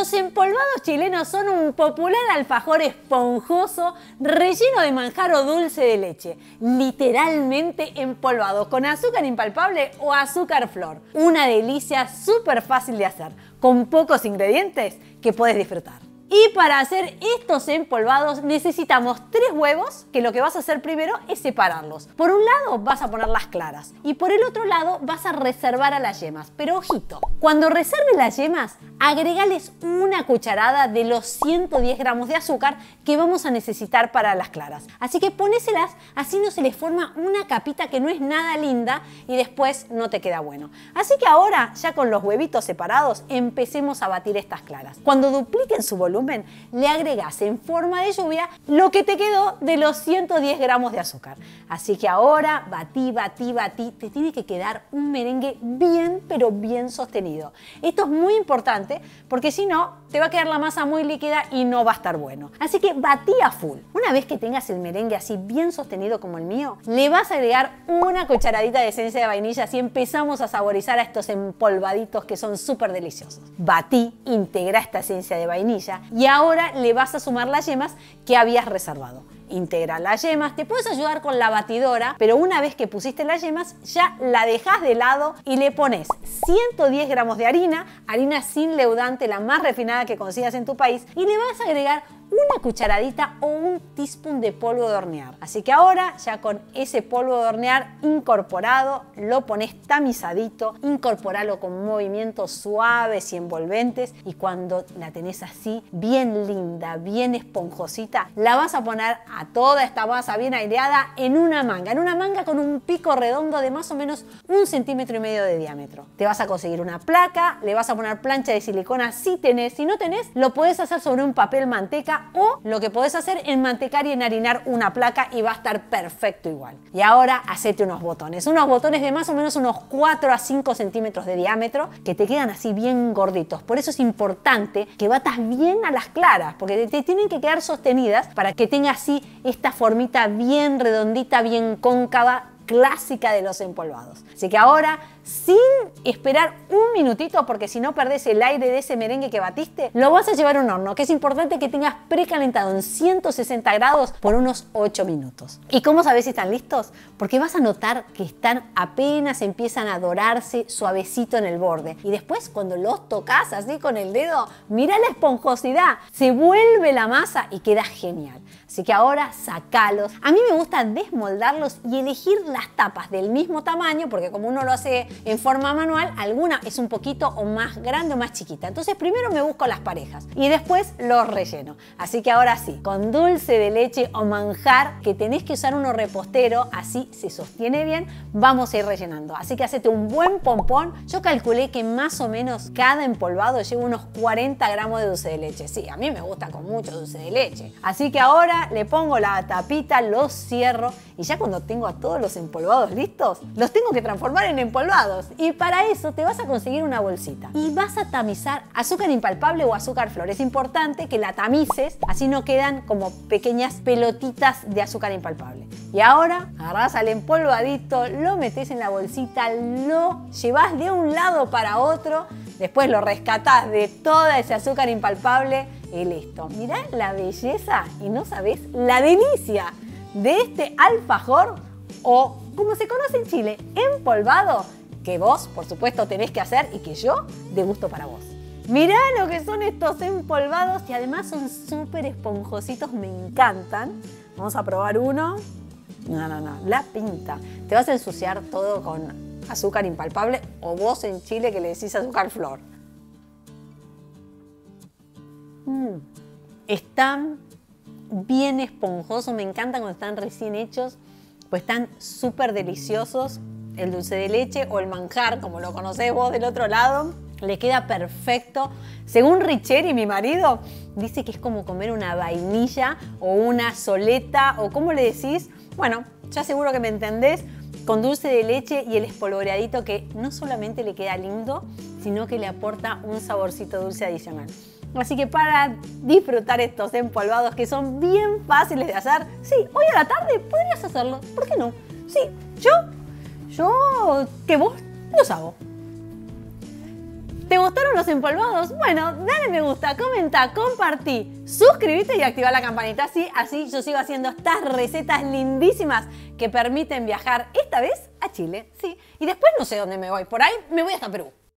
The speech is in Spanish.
Los empolvados chilenos son un popular alfajor esponjoso relleno de manjar o dulce de leche, literalmente empolvado con azúcar impalpable o azúcar flor. Una delicia súper fácil de hacer, con pocos ingredientes que puedes disfrutar. Y para hacer estos empolvados necesitamos 3 huevos, que lo que vas a hacer primero es separarlos. Por un lado vas a poner las claras y por el otro lado vas a reservar a las yemas. Pero ojito, cuando reserves las yemas, agregales una cucharada de los 110 gramos de azúcar que vamos a necesitar para las claras. Así que ponéselas, así no se les forma una capita que no es nada linda y después no te queda bueno. Así que ahora, ya con los huevitos separados, empecemos a batir estas claras. Cuando dupliquen su volumen, le agregas en forma de lluvia lo que te quedó de los 110 gramos de azúcar. Así que ahora batí, batí, batí. Te tiene que quedar un merengue bien, pero bien sostenido. Esto es muy importante porque si no, te va a quedar la masa muy líquida y no va a estar bueno. Así que batí a full. Una vez que tengas el merengue así bien sostenido como el mío, le vas a agregar una cucharadita de esencia de vainilla, así empezamos a saborizar a estos empolvaditos que son súper deliciosos. Batí, integra esta esencia de vainilla y ahora le vas a sumar las yemas que habías reservado. Integra las yemas, te puedes ayudar con la batidora, pero una vez que pusiste las yemas ya la dejas de lado y le pones 110 gramos de harina sin leudante, la más refinada que consigas en tu país, y le vas a agregar una cucharadita o un teaspoon de polvo de hornear. Así que ahora ya con ese polvo de hornear incorporado, lo pones tamizadito, incorporalo con movimientos suaves y envolventes y cuando la tenés así bien linda, bien esponjosita, la vas a poner a toda esta masa bien aireada en una manga con un pico redondo de más o menos 1,5 centímetros de diámetro. Te vas a conseguir una placa, le vas a poner plancha de silicona si tenés, si no tenés, lo podés hacer sobre un papel manteca o lo que podés hacer es enmantecar y enharinar una placa y va a estar perfecto igual. Y ahora hacete unos botones de más o menos unos 4 a 5 centímetros de diámetro que te quedan así bien gorditos. Por eso es importante que batas bien a las claras porque te tienen que quedar sostenidas para que tenga así esta formita bien redondita, bien cóncava, clásica de los empolvados. Así que ahora, sin esperar un minutito, porque si no perdés el aire de ese merengue que batiste, lo vas a llevar a un horno, que es importante que tengas precalentado en 160 grados por unos 8 minutos. ¿Y cómo sabés si están listos? Porque vas a notar que están apenas empiezan a dorarse suavecito en el borde. Y después cuando los tocas así con el dedo, mirá la esponjosidad, se vuelve la masa y queda genial. Así que ahora sacalos. A mí me gusta desmoldarlos y elegir las tapas del mismo tamaño, porque como uno lo hace en forma manual, alguna es un poquito o más grande o más chiquita. Entonces primero me busco las parejas y después los relleno. Así que ahora sí, con dulce de leche o manjar, que tenés que usar uno repostero, así se sostiene bien, vamos a ir rellenando. Así que hacete un buen pompón. Yo calculé que más o menos cada empolvado lleva unos 40 gramos de dulce de leche. Sí, a mí me gusta con mucho dulce de leche. Así que ahora le pongo la tapita, los cierro y ya cuando tengo a todos los empolvados listos, los tengo que transformar en empolvados. Y para eso te vas a conseguir una bolsita y vas a tamizar azúcar impalpable o azúcar flor. Es importante que la tamices, así no quedan como pequeñas pelotitas de azúcar impalpable. Y ahora agarrás al empolvadito, lo metés en la bolsita, lo llevas de un lado para otro, después lo rescatás de toda ese azúcar impalpable y listo. Mirá la belleza y no sabés la delicia de este alfajor, o como se conoce en Chile, empolvado, que vos, por supuesto, tenés que hacer y que yo degusto para vos. Mirá lo que son estos empolvados y además son súper esponjositos, me encantan. Vamos a probar uno. No, la pinta. Te vas a ensuciar todo con azúcar impalpable o vos en Chile que le decís azúcar flor. Están bien esponjosos, me encantan cuando están recién hechos, pues están súper deliciosos. El dulce de leche o el manjar, como lo conocés vos del otro lado, le queda perfecto. Según Richeri, mi marido, dice que es como comer una vainilla o una soleta, o ¿cómo le decís? Bueno, ya seguro que me entendés, con dulce de leche y el espolvoreadito que no solamente le queda lindo, sino que le aporta un saborcito dulce adicional. Así que para disfrutar estos empolvados que son bien fáciles de hacer, sí, hoy a la tarde podrías hacerlo, ¿por qué no? Sí, yo que vos los hago. ¿Te gustaron los empolvados? Bueno, dale me gusta, comenta, compartí, suscríbete y activa la campanita, así yo sigo haciendo estas recetas lindísimas que permiten viajar esta vez a Chile, sí, y después no sé dónde me voy, por ahí me voy hasta Perú.